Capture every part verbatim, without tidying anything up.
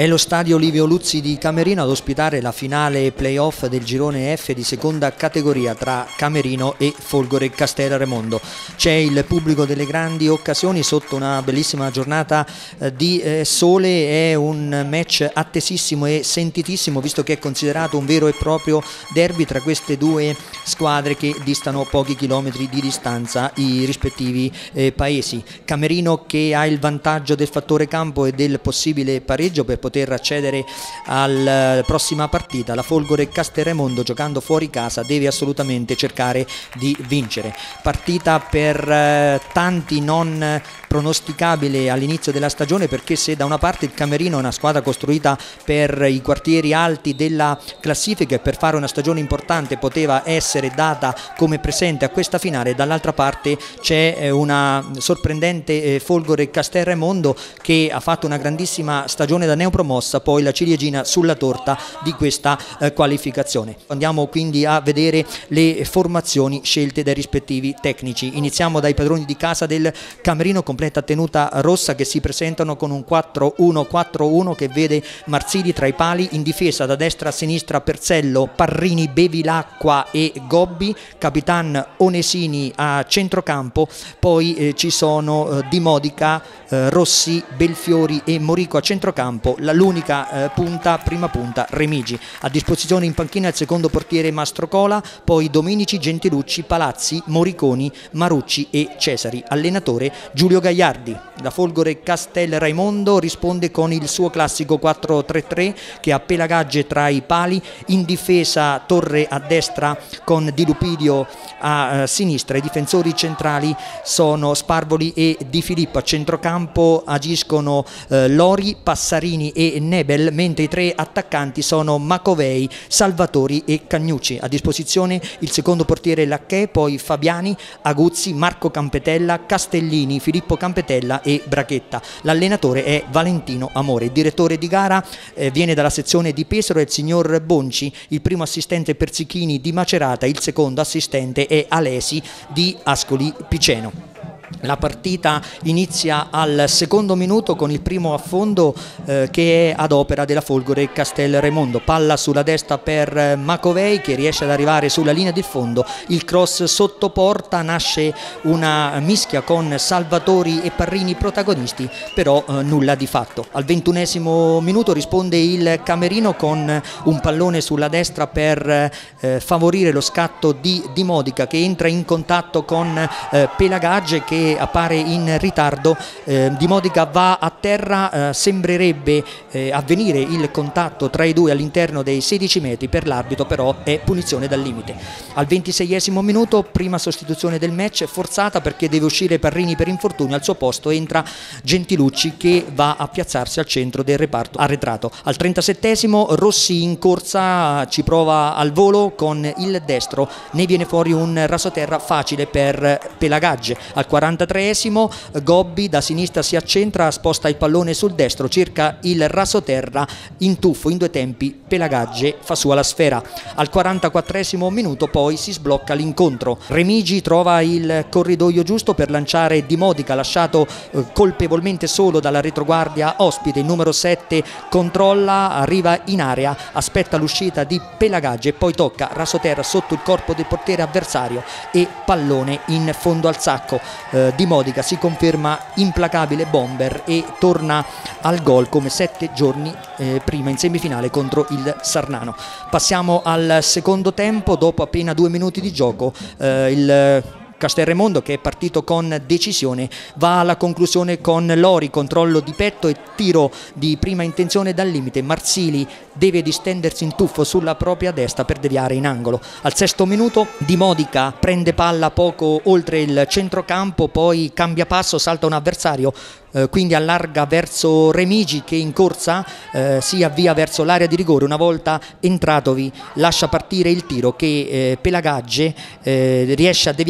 È lo stadio Livio Luzzi di Camerino ad ospitare la finale playoff del girone F di seconda categoria tra Camerino e Folgore Castelraimondo. C'è il pubblico delle grandi occasioni sotto una bellissima giornata di sole, è un match attesissimo e sentitissimo visto che è considerato un vero e proprio derby tra queste due squadre che distano pochi chilometri di distanza i rispettivi eh, paesi. Camerino che ha il vantaggio del fattore campo e del possibile pareggio per poter accedere alla prossima partita. La Folgore Castelraimondo, giocando fuori casa, deve assolutamente cercare di vincere. Partita per eh, tanti non pronosticabile all'inizio della stagione, perché se da una parte il Camerino è una squadra costruita per i quartieri alti della classifica e per fare una stagione importante poteva essere data come presente a questa finale, dall'altra parte c'è una sorprendente Folgore Castelraimondo che ha fatto una grandissima stagione da neopromossa, poi la ciliegina sulla torta di questa eh, qualificazione. Andiamo quindi a vedere le formazioni scelte dai rispettivi tecnici. Iniziamo dai padroni di casa del Camerino, completa tenuta rossa, che si presentano con un quattro uno quattro uno che vede Marsili tra i pali, in difesa da destra a sinistra Perzello, Parrini, Bevilacqua e Gobbi, Capitan Onesini a centrocampo, poi eh, ci sono eh, Di Modica, eh, Rossi, Belfiori e Morico a centrocampo, l'unica eh, punta, prima punta, Remigi. A disposizione in panchina il secondo portiere Mastrocola, poi Dominici, Gentilucci, Palazzi, Moriconi, Marucci e Cesari. Allenatore Giulio Gagliardi. La Folgore Castelraimondo risponde con il suo classico quattro tre tre che ha Pelagagge tra i pali, in difesa Torre a destra con Di Lupidio a eh, sinistra. I difensori centrali sono Sparvoli e Di Filippo. A centrocampo agiscono eh, Lori, Passarini e Nebel, mentre i tre attaccanti sono Macovei, Salvatori e Cagnucci. A disposizione il secondo portiere Lacchè, poi Fabiani, Aguzzi, Marco Campetella, Castellini, Filippo Campetella e Brachetta. L'allenatore è Valentino Amore. Il direttore di gara eh, viene dalla sezione di Pesaro, è il signor Bonci. Il primo assistente Persichini di Macerata, il secondo assistente è Alesi di Ascoli Piceno. La partita inizia al secondo minuto con il primo affondo eh, che è ad opera della Folgore Castelraimondo. Palla sulla destra per Macovei che riesce ad arrivare sulla linea di fondo, il cross sotto porta, nasce una mischia con Salvatori e Parrini protagonisti, però eh, nulla di fatto. Al ventunesimo minuto risponde il Camerino con un pallone sulla destra per eh, favorire lo scatto di Di Modica, che entra in contatto con eh, Pelagagge che appare in ritardo. eh, Di Modica va a terra, eh, sembrerebbe eh, avvenire il contatto tra i due all'interno dei sedici metri, per l'arbitro però è punizione dal limite. Al ventiseiesimo minuto prima sostituzione del match, forzata perché deve uscire Parrini per infortunio, al suo posto entra Gentilucci che va a piazzarsi al centro del reparto arretrato. Al trentasettesimo Rossi in corsa, ci prova al volo con il destro, ne viene fuori un rasoterra facile per Pelagagge. Al quarantatreesimo Gobbi da sinistra si accentra, sposta il pallone sul destro, cerca il rasoterra, in tuffo in due tempi Pelagagge fa sua la sfera. Al quarantaquattresimo minuto poi si sblocca l'incontro, Remigi trova il corridoio giusto per lanciare Di Modica, lasciato eh, colpevolmente solo dalla retroguardia ospite. Il numero sette controlla, arriva in area, aspetta l'uscita di Pelagagge e poi tocca rasoterra sotto il corpo del portiere avversario e pallone in fondo al sacco. eh, Di Modica si conferma implacabile bomber e torna al gol come sette giorni eh, prima in semifinale contro il Sarnano. Passiamo al secondo tempo, dopo appena due minuti di gioco eh, il Castelraimondo, che è partito con decisione, va alla conclusione con Lori, controllo di petto e tiro di prima intenzione dal limite. Marsili deve distendersi in tuffo sulla propria destra per deviare in angolo. Al sesto minuto Di Modica prende palla poco oltre il centrocampo, poi cambia passo, salta un avversario, eh, quindi allarga verso Remigi che in corsa eh, si avvia verso l'area di rigore. Una volta entratovi lascia partire il tiro che eh, Pelagagge eh, riesce a deviare in tuffo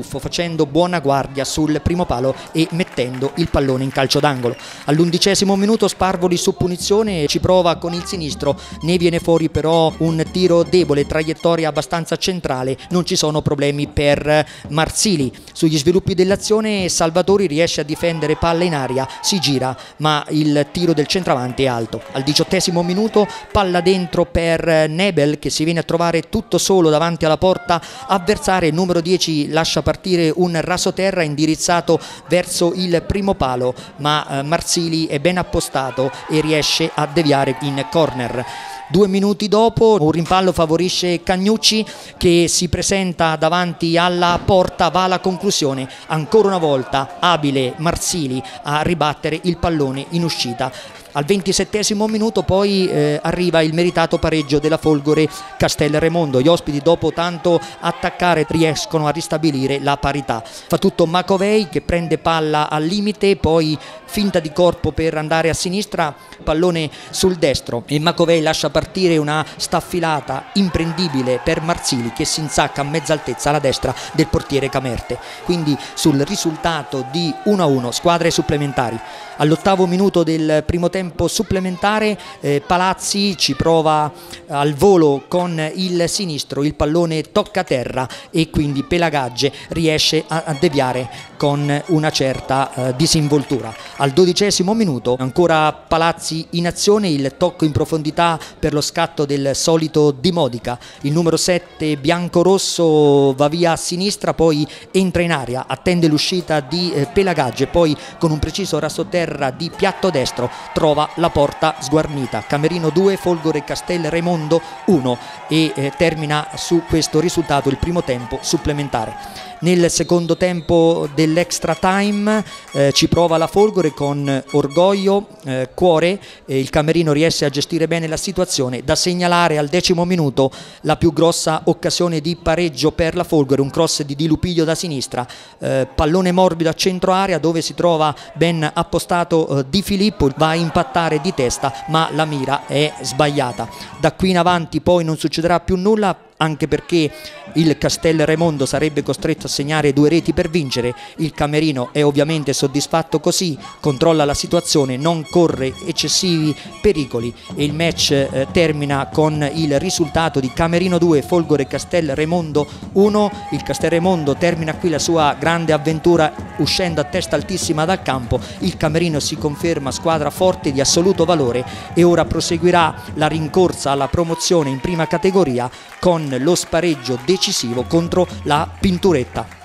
tuffo facendo buona guardia sul primo palo e mettendo il pallone in calcio d'angolo. All'undicesimo minuto Sparvoli su punizione ci prova con il sinistro, ne viene fuori però un tiro debole, traiettoria abbastanza centrale, non ci sono problemi per Marsili. Sugli sviluppi dell'azione Salvatori riesce a difendere palla in aria, si gira ma il tiro del centravanti è alto. Al diciottesimo minuto palla dentro per Nebel che si viene a trovare tutto solo davanti alla porta avversaria. Il numero dieci lascia partire un rasoterra indirizzato verso il primo palo, ma eh, Marsili è ben appostato e riesce a deviare in corner. Due minuti dopo un rimpallo favorisce Cagnucci che si presenta davanti alla porta, va alla conclusione, ancora una volta abile Marsili a ribattere il pallone in uscita. Al ventisettesimo minuto poi eh, arriva il meritato pareggio della Folgore Castelremondo. Gli ospiti dopo tanto attaccare riescono a ristabilire la parità. Fa tutto Macovei che prende palla al limite, poi finta di corpo per andare a sinistra, pallone sul destro e Macovei lascia partire una staffilata imprendibile per Marsili che si insacca a mezza altezza alla destra del portiere Camerte. Quindi sul risultato di uno a uno, squadre supplementari. All'ottavo minuto del primo tempo supplementare eh, Palazzi ci prova al volo con il sinistro, il pallone tocca terra e quindi Pelagagge riesce a, a deviare con una certa eh, disinvoltura. Al dodicesimo minuto ancora Palazzi in azione, il tocco in profondità per lo scatto del solito Di Modica. Il numero sette biancorosso va via a sinistra, poi entra in aria, attende l'uscita di eh, Pelagagge, poi con un preciso rasoterra di piatto destro trova la porta sguarnita. Camerino due, Folgore Castelremondo uno e eh, termina su questo risultato il primo tempo supplementare. Nel secondo tempo dell'extra time eh, ci prova la Folgore con orgoglio, eh, cuore, eh, il Camerino riesce a gestire bene la situazione. Da segnalare al decimo minuto la più grossa occasione di pareggio per la Folgore, un cross di Di Lupiglio da sinistra, eh, pallone morbido a centro area dove si trova ben appostato eh, Di Filippo, va a impattare di testa ma la mira è sbagliata. Da qui in avanti poi non succederà più nulla, anche perché il Castelremondo sarebbe costretto a segnare due reti per vincere. Il Camerino è ovviamente soddisfatto così, controlla la situazione, non corre eccessivi pericoli e il match eh, termina con il risultato di Camerino due, Folgore Castelremondo uno. Il Castelremondo termina qui la sua grande avventura uscendo a testa altissima dal campo. Il Camerino si conferma squadra forte di assoluto valore e ora proseguirà la rincorsa alla promozione in prima categoria con lo spareggio decisivo contro la Pinturetta.